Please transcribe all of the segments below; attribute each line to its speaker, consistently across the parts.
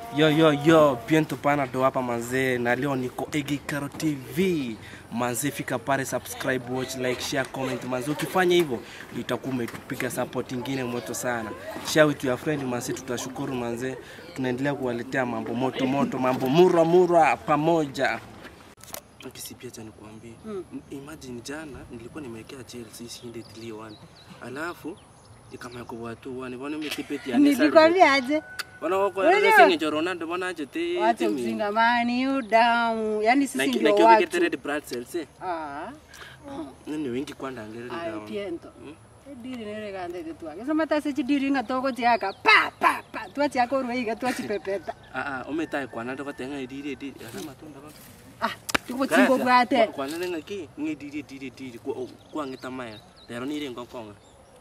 Speaker 1: Yo, biento pana do hapa manze, na leo niko Egikaro TV. Manze fika pale, subscribe, watch, like, share, comment manze. Ukifanya hivyo itakuwa umetupiga support ingine moto sana. Share with your friend manze, tutashukuru manze. Tunaendelea kuwaletea mambo moto, mambo mura pamoja. Ukisipia cha nikuambie. Imagine jana nilikuwa nimewekea Chelsea ishinde 3-1. Alafu kama yako watu wane umetipeti ya nesa.
Speaker 2: Nilikwambia aje?
Speaker 1: Wanawako wanasema Ronaldo bwana aje te.
Speaker 2: Wacha msingamani udamu. Yaani sisi ndio watu.
Speaker 1: Na kile red blood cells. Nini wingi kwanda ngere
Speaker 2: ndio. Ai piento. Diri nere gande tu. Kesa mata se diri ngatoko tiaka. Pa. Tuachi yako ruiga tuachi pepeta.
Speaker 1: Umetai kwana ndo katenga diri. Ana matunda ba.
Speaker 2: Tuko chingo bwate.
Speaker 1: Kwana nenga ki diri kwa ngitamaya. Lero ni rengo konga.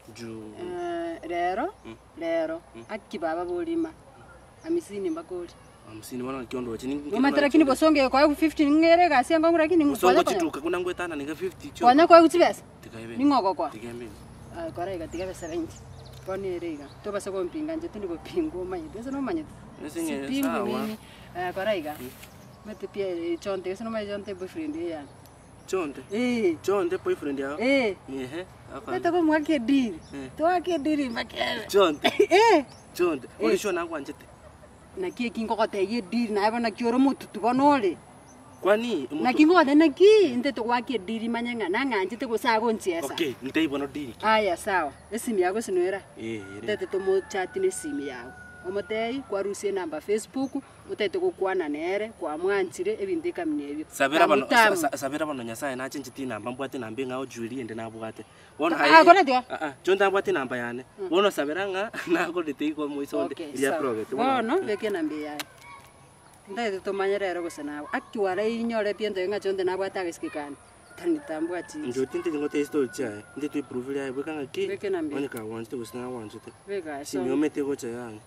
Speaker 2: Lero akibaba bolima amisini mbakoli
Speaker 1: amisini wana kiondo chini
Speaker 2: ngoma lakini bosonge kwa 15 ngere gasi yangu lakini
Speaker 1: ngosonga chituka kuna ngwetana ninga 50 cho
Speaker 2: kwana kwa utibesa
Speaker 1: tikaibe
Speaker 2: ningoko kwa
Speaker 1: tikaibe
Speaker 2: kwa raiga tikaibe 70 koni raiga to basa ko mpinga nje tindi ko pingo manye besa no manye
Speaker 1: nesinge sawa
Speaker 2: kwa raiga mete pia chonte sino mai chonte boyfriend ya
Speaker 1: chonte chonte boyfriend yao
Speaker 2: Meta ko mwake diri. Twake diri makele.
Speaker 1: Chonte. Chonte. Ulishona kwanjete.
Speaker 2: Na kie kingo kote ye diri na eba na kioro mututu konole.
Speaker 1: Kwani?
Speaker 2: Na kingo kote na ki nte to wake diri manyanga na nganjete ko sago ntiesa.
Speaker 1: Okay, nitaibono diri.
Speaker 2: Aya sawa. Esimi yako sinwera. Tete to mo chat ni simi yako. Omotei kwa rusie namba Facebook utete kukwana nere kwa mwanchire ebindika mnebyo
Speaker 1: sabira bano nyasaye na chinchiti namba mbwate namba ngao juli ende nabwate wona
Speaker 2: kona dia
Speaker 1: jonda mbwate namba yane wono sabira nga nako lete ko moisonde ya project
Speaker 2: wono beke namba yaye ndete to manyerero gusana akiwara inyore piendo nga chonde nabwate agesikikana tanitambwa chi
Speaker 1: njo tinte ngote story cha ndete tu prove ya bweka ngaki onika wanje gusana wanje te
Speaker 2: beka
Speaker 1: so simyomete ko cha yangu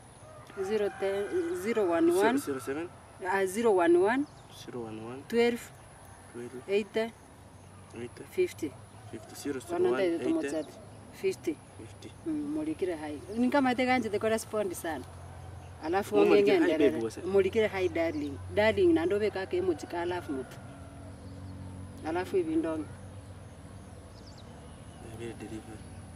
Speaker 2: 011
Speaker 1: 07
Speaker 2: 011 12 8 50 50 mulikire hai nikama teganje te correspond sana alafu ngengende mulikire hai darling na ndobe kake emutika alafu mutu alafu ibindongo
Speaker 1: deliver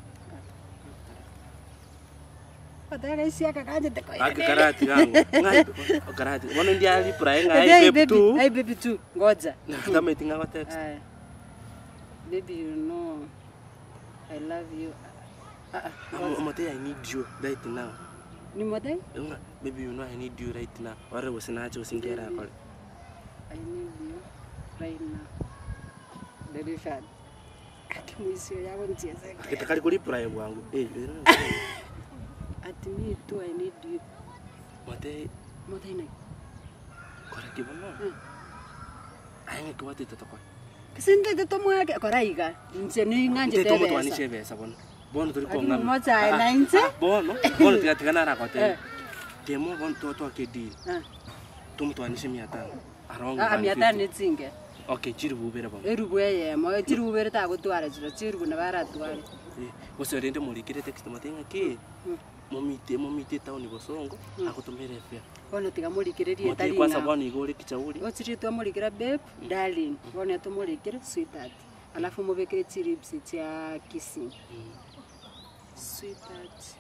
Speaker 2: Pataka isi akakanje te kwa.
Speaker 1: Karati gangu. Ngai karati. Wono ndia ali prae ngai baby.
Speaker 2: Ai baby tu. Ngoja.
Speaker 1: Kama itinga kwa text.
Speaker 2: Baby you know I love you.
Speaker 1: Mote I need you right now.
Speaker 2: Ni mote?
Speaker 1: Baby you know I need you right now. Wale wasinacho usingera kwa.
Speaker 2: I need you right now. Baby fan. Akimuisio yako ntieza.
Speaker 1: Kitakali kuli prae bwangu.
Speaker 2: At me too, I need you.
Speaker 1: Mote
Speaker 2: nai.
Speaker 1: Kora kibono. Ainge kwa tete to kwa.
Speaker 2: Kisinde te to mwake kora iga. Nse ni nganje tebe.
Speaker 1: Te to twani shebe sa bono tuli ko ngam.
Speaker 2: Mo cha na nse.
Speaker 1: Bono tika na ra kwa te. Demo bon to akedi. Tum twani shemi ata. Arongo.
Speaker 2: 500 ni tsinge.
Speaker 1: Okay, chirubu bera bang.
Speaker 2: Erubu ye mo chirubu bera ta go twara chirubu na bara twara.
Speaker 1: Bose rende mulikire text matenga ke. Momite tauni bosongo akutumire fya.
Speaker 2: Ono tiga mulikirerie
Speaker 1: tari. Kwa sababu ni gore kichauri.
Speaker 2: Ochiri tu mulikira babe, darling. Ono tu mulikira sweetheart. Alafu mubekire chiripsi cha kissing. Sweetheart.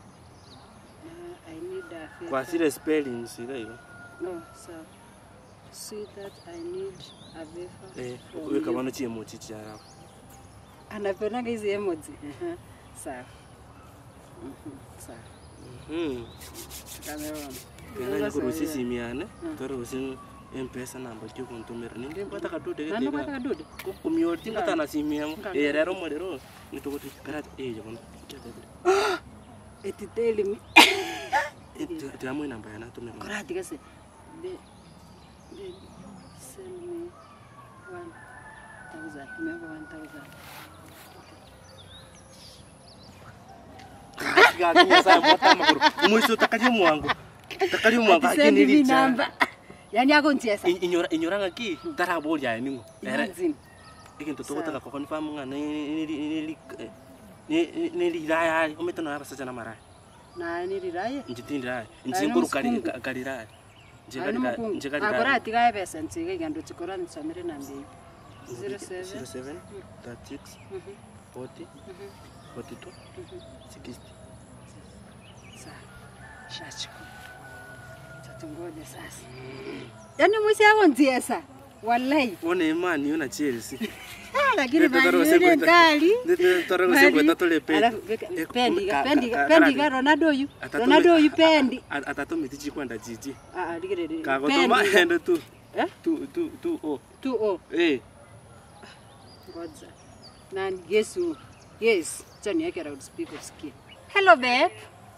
Speaker 2: I need a favor.
Speaker 1: Kwa sile spelling sile hiyo.
Speaker 2: No, so sweetheart, I need a favor.
Speaker 1: Weka bano chi emoji cha hapo.
Speaker 2: Anapenda hizi emoji. Sawa. Sawa. Cameron.
Speaker 1: Kana kurusi simiane, toro usin M-Pesa namba kyo kontumira. Ninde mpata kadude ke.
Speaker 2: Nando mpata kadude.
Speaker 1: Kumiorti ngata simiam. Rero modero. Nitoko karat jabon.
Speaker 2: Etiteli mi.
Speaker 1: Tiamu namba yana tumira.
Speaker 2: Karati kase. Send me 1,000. Remember 1,000.
Speaker 1: Gaginya saya bota makuru. Umuisu takalimu wangu akini
Speaker 2: namba. Yani ako ntiesa.
Speaker 1: Inyora ngaki tarabol ya ningo. Ikinto to kota ko confirm nga ni raya umetona hapa sasa na mara.
Speaker 2: Na ni raya?
Speaker 1: Njitindi raya. Njimburu kalira.
Speaker 2: Akora tika pesa ntsike ngando tsikora ntsamire nambe
Speaker 1: 07 36 40 42 60.
Speaker 2: Shacho. Tatungoje sasa. Yaani mwisi yako ndiesa. Wallahi.
Speaker 1: One imani una Chelsea.
Speaker 2: Lakini bali ndali.
Speaker 1: Toro kwenda tole
Speaker 2: pendi Ronaldo yu pendi.
Speaker 1: Atatomitichi kwenda jiji.
Speaker 2: Digere.
Speaker 1: Kagotoma endo tu. 2-0. Eh.
Speaker 2: Godza. Nani Yesu. Yes, Johnny, I can speak of ski. Hello, babe.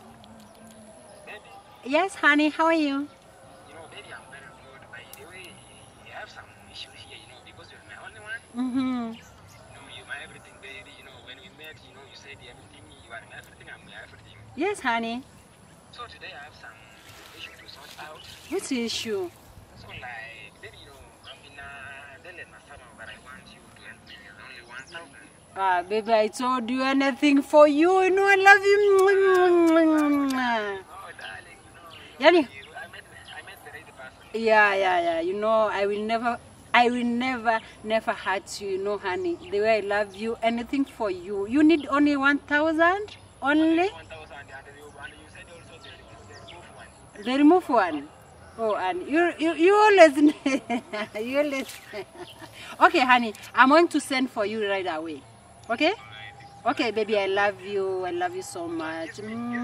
Speaker 2: Yes, honey, how are you?
Speaker 3: You know, baby, I'm very good. By the way, you have some issues here, you know, because you're my only one.
Speaker 2: Mm-hmm.
Speaker 3: You know, you're my everything, baby. You know, when we met, you know, you said everything. You are my everything, I'm my everything.
Speaker 2: Yes, honey.
Speaker 3: So today I have some issue to sort out.
Speaker 2: What's the issue?
Speaker 3: So, like, baby, you know, I'm in a then my father, but I want you to help me. There's only 1,000.
Speaker 2: Baby, I told you anything for you. You know, I love you.
Speaker 3: Oh, darling, you know,
Speaker 2: Yani?
Speaker 3: I met the right person.
Speaker 2: Yeah. You know, I will never hurt you. You know, honey. The way I love you, anything for you. You need only 1,000? Only?
Speaker 3: 1,000, and you said also the remove one.
Speaker 2: The remove one. Oh, and you always, you always. Okay, honey, I'm going to send for you right away. Okay? Okay, baby, I love you. I love you so much.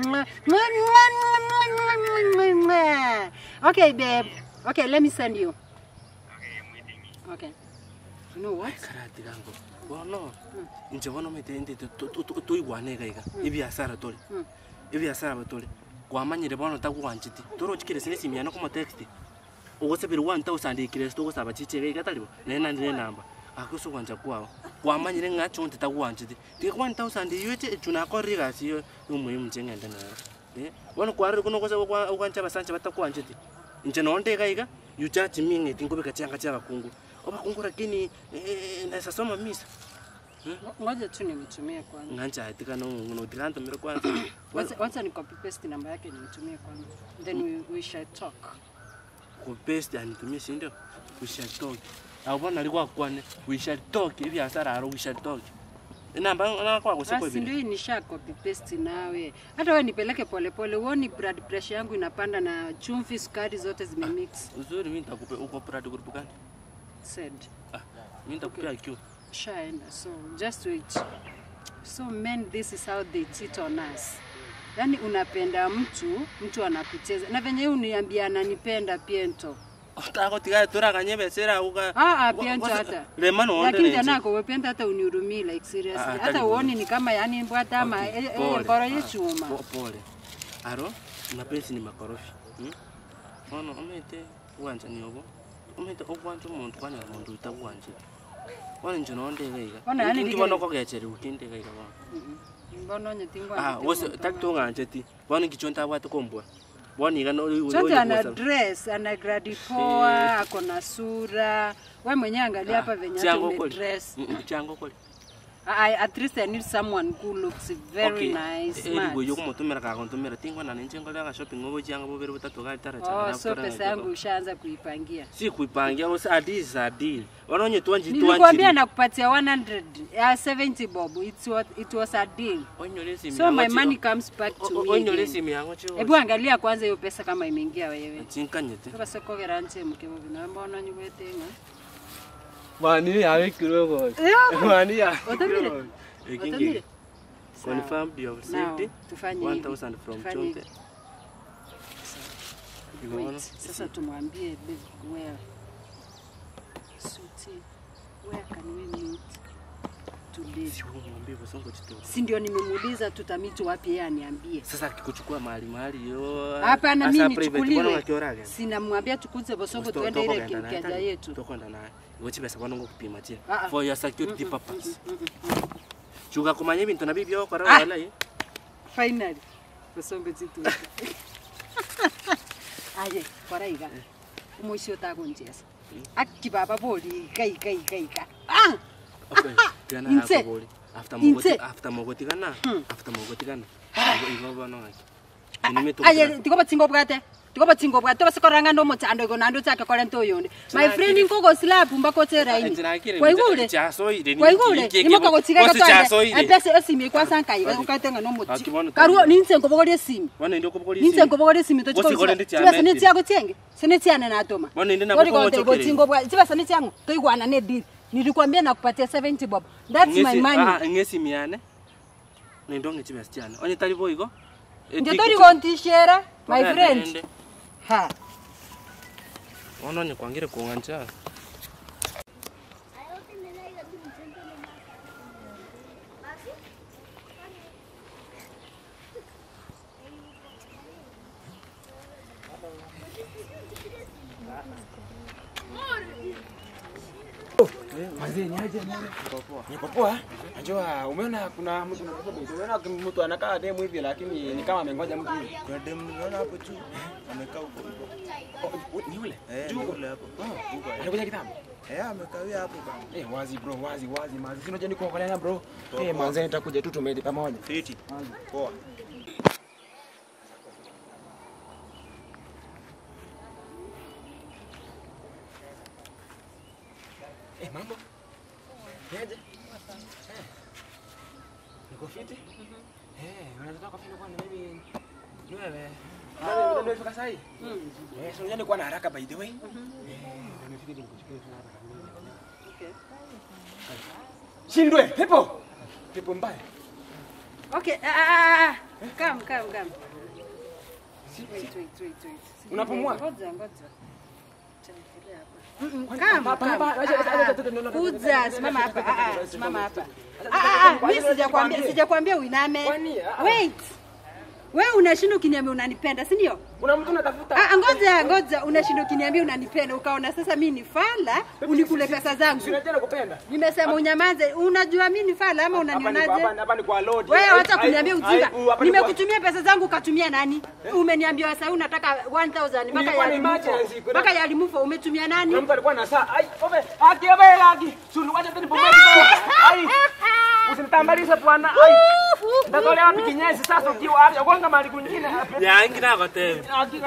Speaker 2: Okay, babe. Okay, let me send you.
Speaker 3: Okay, I'm waiting.
Speaker 2: Okay. You know what?
Speaker 1: Karati gango. Bono. Nje bono metende to igwane gaiga. Ibi asara tole. Ibi asara batole. Kwamanyire bono takuwanchiti. Toro chikire sine simiano kuma text. Ogosebiri 1,000 ikire sto gosaba chiche gaiga talibo. Nena ndine namba. Akuso kwanja kwao. Kwamanyire ngacho ntitakuwanchiti. Ti 1,000 yote tunakoriga siyo umuhimu njengenda na. Bono kwari kuno kosa okwancha basanje batakuwanchiti. Nje nonde gaiga yuchachi mingi tingobe kachanga changa kungu. Oba kungu lakini nasa soma misa.
Speaker 2: Ngoja tu nimtumie kwanza.
Speaker 1: Nganja atika no dikanto mero kwanza.
Speaker 2: Wacha ni copy paste namba yake nimtumie kwanza. Then we shall talk.
Speaker 1: Copy paste anitumie si ndio? We shall talk. Abona alikuwa kwane. We shall talk. Hivi hasara aro we shall talk. Namba kwa kusiko hivi.
Speaker 2: Basi ndio nisha copy paste nawe. Hata wewe nipeleke polepole. Uone blood pressure yangu inapanda na chumvi sukari zote zimemix.
Speaker 1: Uzuri mimi nitakupa uko blood group gani?
Speaker 2: Said.
Speaker 1: Mimi nitakupea IQ.
Speaker 2: Shine. So just wait. So men, this is how they cheat on us. Yani unapenda mtu anakucheza. Na venye uniambia ananipenda Piento.
Speaker 1: Otako tiga tura kanyebe sera uka.
Speaker 2: Piento hata.
Speaker 1: Le mano onde.
Speaker 2: Lakini tena kwa Piento hata unihurumii like seriously. Hata uone ni kama yani mbwata ama bora yechuma.
Speaker 1: Pole. Aro, mapenzi ni makorofi. Ono omete uwanja ni obo. Omete okwanja umuntu kwanya umuntu utakwanje. Wale nje nonde gaiga. Ngibona ko gechere ukinde gaiga wa.
Speaker 2: Mbono nyetingwa.
Speaker 1: Wose taktonga njeti. Wani kichonta watu kombwa. Wani gano uyo.
Speaker 2: Sote ana dress, ana gradi poa, ako na sura. Wewe mwenyewe angalia hapa venye dress.
Speaker 1: Chango kole.
Speaker 2: At least I need someone who looks very nice.
Speaker 1: Ego yo como tumera ka kontumera tingwa na njengo la shopping ngobo changa bo bere butatu ga tara
Speaker 2: changa. So pesa yangu ushaanza kuipangia.
Speaker 1: Si kuipangia wose adil. Wanonye tuanji.
Speaker 2: Nilikwambia nakupatia 170 bob. It was a deal. So my money comes back to me.
Speaker 1: Onyole simu yangu cho.
Speaker 2: Hebu angalia kwanza hiyo pesa kama imeingia wewe.
Speaker 1: Chinkanyete.
Speaker 2: Kwa soko geranje mkebo binamba ononye wetenga.
Speaker 1: Mani yawe kirogo. Mani ya.
Speaker 2: Otamire.
Speaker 1: Confirm your safety. 1,000 from Chonte.
Speaker 2: Sasa tumwambie where Suti, where can we meet today? Si ndio nimemuuliza tutamiti wapi yeye aniambie.
Speaker 1: Sasa akikuchukua mahali yo.
Speaker 2: Hapana mimi nichukuliwe. Sina mwambia tukuze Bosongo tuende ile kiaja yetu.
Speaker 1: Tukonda naye. Ngochi pesa kwanongo kupima chini. For your security purpose. Chuga kumanye bintu na bibi yako rawa wala ye.
Speaker 2: Finally. Bosongo zitu. Aje, kwa raiga. Umoshi utagonjeza. Akibaba boli kai.
Speaker 1: Okay. Jana hapo boli. After mogoti kana. Igo bano ngaki.
Speaker 2: Aje, tiko batsingo bwate. Tikoba tingo bwa toba sikoranga ndo mochando iko nando chake kole nto yonde. My friend inko slap mbako tera ini. Kwa igule. Kwa igule. Imoka gotiga katwa. Mpese esimi kwa sanka iga ukatenga no mochi. Karuo ninse ngobogole esimi.
Speaker 1: Wana ndio kubogole
Speaker 2: ninse ngobogole esimi to chiko. Tiba sene tiago tienge. Sene tiane na atoma.
Speaker 1: Wana ndio na kubogole
Speaker 2: tingo bwa. Tiba sene tiangu to igwana ne deal. Nilikwambia nakupatia 70 bob. That's my money.
Speaker 1: Ngesi miane. Ndio ngichiba stiana. Onye talibo iko.
Speaker 2: Ndio tori kontishera my friend. Ha.
Speaker 1: Ono ni kwangire kuanganja.
Speaker 4: Manzi niaje? Niko poa. Najua umeona kuna mtu umeona mtu anakaa demu hivi lakini ni kama amengoja mtu hivi.
Speaker 5: Kuna demu unaona hapo tu. Amekaa huko hivyo.
Speaker 4: Ni yule?
Speaker 5: Yule hapo.
Speaker 4: Anakuja kitambo.
Speaker 5: Amekawia hapo bana.
Speaker 4: Wazi bro, wazi manzi. Sio unajua niko kuangalia bro. Manzi nitakuja tu tumeli pamoja.
Speaker 5: Fiti. Poa.
Speaker 4: Mambo? Niaje? Niko fiti? Unataka kufika kwa mimi? Wewe. Ndio fika sasa hii? Sio unajua niko na haraka by the way. Nimefikiri nikuchukue haraka. Okay. Shindwe, pepo. Pepo mbaya.
Speaker 2: Okay, come. Wait.
Speaker 4: Unapumua?
Speaker 2: Ngoja. Kuja, simama hapa. Mimi sijakwambia uiname. Wait. Wewe unashinda ukiniambia unanipenda, si ndio?
Speaker 4: Kuna mtu unatafuta.
Speaker 2: Ngoja, unashinda ukiniambia unanipenda, ukaona sasa mimi ni fala, unikule pesa zangu.
Speaker 4: Sina tena kupenda.
Speaker 2: Nimesema unyamaze. Unajua mimi ni fala ama unanionaje?
Speaker 4: Hapa ni kwa load.
Speaker 2: Wewe hata kuniambia ujinga. Nimekutumia pesa zangu ukatumia nani? Umeniambia sasa unataka 1000 mpaka ya remove umetumia nani?
Speaker 4: Kuna mtu alikuwa na saa. Aki. Sulu wacha tena pombe kidogo. Usinitambalishe bwana. Ndatolea wapi kinyesi sasa ukiwa hapo? Gonga mali kwingine hapa.
Speaker 1: Yangi na kote.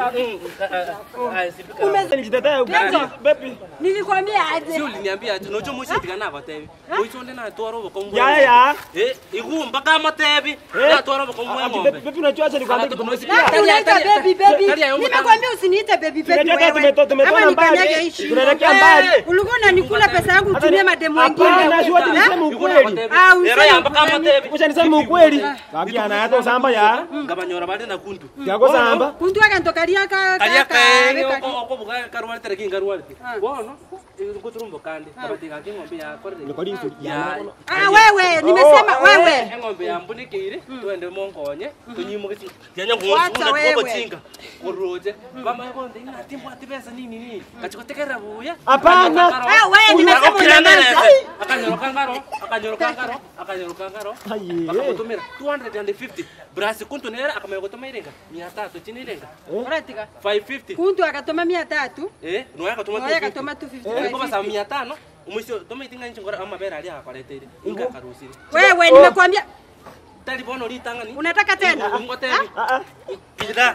Speaker 2: Nilikwambia aje.
Speaker 1: Sio uliniambia ati nojo mushi tigana kote. Muichonde na twaro bokomwe.
Speaker 4: Ya.
Speaker 1: Igumba kama tebi. Na twaro bokomwe ngombe.
Speaker 4: Bebi unajua acha nikwambie kitu moja.
Speaker 2: Unaita baby. Nimekwambia usiniite baby.
Speaker 4: Tumetona mbali. Tunaelekea mbali.
Speaker 2: Ulikuwa unanikula pesa yangu utumie mademu wengine.
Speaker 4: Hapana, sio ati niseme ukweli. Ucha niseme ukweli. Kaki anayata usamba ya.
Speaker 1: Ngabanyora bade na kuntu.
Speaker 4: Yako samba.
Speaker 2: Kuntu akantokaria ka.
Speaker 1: Okobuka karwali tereki ngarwali. Bono nguturumbo kandi abatika ngombe ya korre.
Speaker 4: Nikoli
Speaker 1: ya.
Speaker 2: Wewe nimesema wewe.
Speaker 1: Ngombe ya mbunike twende mongonye tunyimuke yanya nguko chinga kuroje kama yako ndina timbo atibesa nini kachikotekera buya.
Speaker 4: Hapana.
Speaker 2: Wewe nimesema unyamaze.
Speaker 1: Akanyoroka ngaro. Akamutumira 250 brasi kuntu nera akamayogotoma irenga 300 chini irenga.
Speaker 2: Oratika
Speaker 1: 550.
Speaker 2: Kuntu akatoma 300.
Speaker 1: Noya akatoma
Speaker 2: 250.
Speaker 1: Kwa sababu 500 umwisho toma itinga nchingora amabera ali akaletera. Inga karusiri.
Speaker 2: Wewe nimekwambia
Speaker 1: Talibono litangani.
Speaker 2: Unataka tena?
Speaker 1: Ngotebi. Kida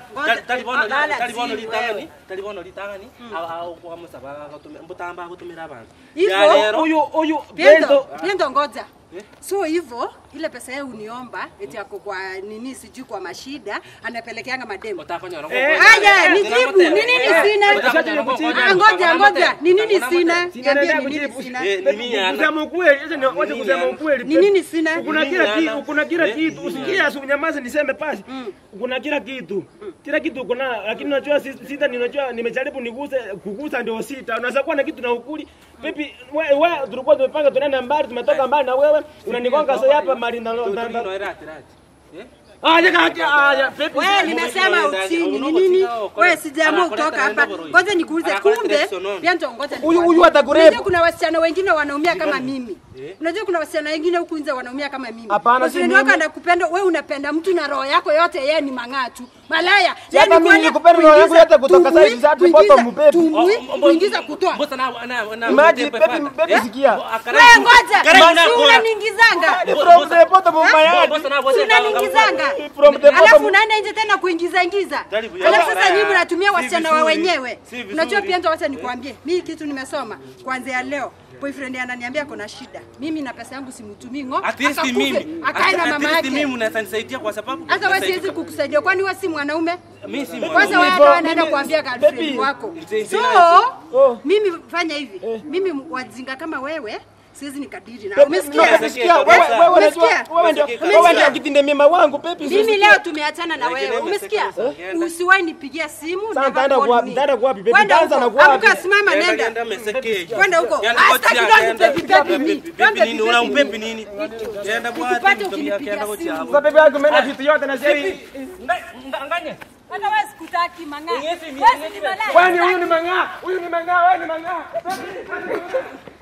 Speaker 1: talibono litangani. Au kwa musaba akatumira mbutamba akutumira abantu.
Speaker 4: Huyu
Speaker 2: Pendo ngoja. So hivyo ile pesa yeye uniomba eti yako kwa nini sijui kwa mashida anapelekeanga mademo. Aya nijibu ni nini sina? Ngoja ni nini sina? Niambie ni nini sina?
Speaker 4: Kusema ukweli, wacha kusema ukweli.
Speaker 2: Ni nini sina?
Speaker 4: Kuna kila kitu. Usikie usinyamaze niseme pasi. Kuna kila kitu. Kila kitu kuna lakini unajua sita ninajua nimejaribu kugusa ndio sita. Unaweza kuwa na kitu na ukuli. Baby wewe tulikuwa tumepanga tunaenda mbali tumetoka mbali na wewe unanigonga sasa hapa mali na
Speaker 2: wewe nimesema uchini ni nini? Wewe sijaamua kutoka hapa. Kwanza nikuulize kumbe pia ngoja.
Speaker 4: Huyu atakurepa.
Speaker 2: Kuna wasichana wengine wanaumia kama mimi. Unajua kuna wasichana wengine huku nje wanaumia kama mimi.
Speaker 4: Hapana, si
Speaker 2: mimi. Wako anakupenda, wewe unapenda mtu na roho yako yote yeye ni mang'aa tu. Malaya.
Speaker 4: Hata mimi nikupenda roho yangu yote kutoka side zote bottom baby.
Speaker 2: Kuingiza kutoa.
Speaker 1: Mbona na
Speaker 4: Imagine baby sikia.
Speaker 2: Wewe ngoja. Unaniingizanga.
Speaker 4: From the bottom of my heart.
Speaker 2: Unaniingizanga. Alafu unaenda nje tena kuingiza. Alafu sasa nyinyi mnatumia wasichana wa wenyewe. Unajua pia ndio wacha nikwambie. Mimi kitu nimesoma kuanzia leo. Boyfriend ananiambia kuna shida. Mimi na pesa yangu simtumii ngo.
Speaker 1: At least mimi.
Speaker 2: Akae na mama yake.
Speaker 1: Mimi unanisaidia kwa sababu
Speaker 2: hata wewe siwezi kukusaidia kwani wewe si mwanaume?
Speaker 1: Mimi si mwanaume.
Speaker 2: Kwanza wewe hata unaenda kuambia girlfriend wako. So mimi fanya hivi. Mimi wajinga kama wewe siwezi nikadiri na umesikia?
Speaker 4: Wewe ndio kitinde mema wangu baby.
Speaker 2: Mimi leo tumeachana na wewe. Umesikia? Usiwahi nipigia simu na
Speaker 4: nitaenda wapi baby? Danza na wapi?
Speaker 2: Amka simama nenda. Kwenda huko.
Speaker 1: Baby nini unampepi nini? Nenda bwana.
Speaker 4: Sasa baby yangu mimi vitu yote na siri.
Speaker 1: Nganye.
Speaker 2: Hata wewe sikutaki mang'aa.
Speaker 4: Wewe ni malaya. Huyu ni mang'aa. Wewe ni mang'aa.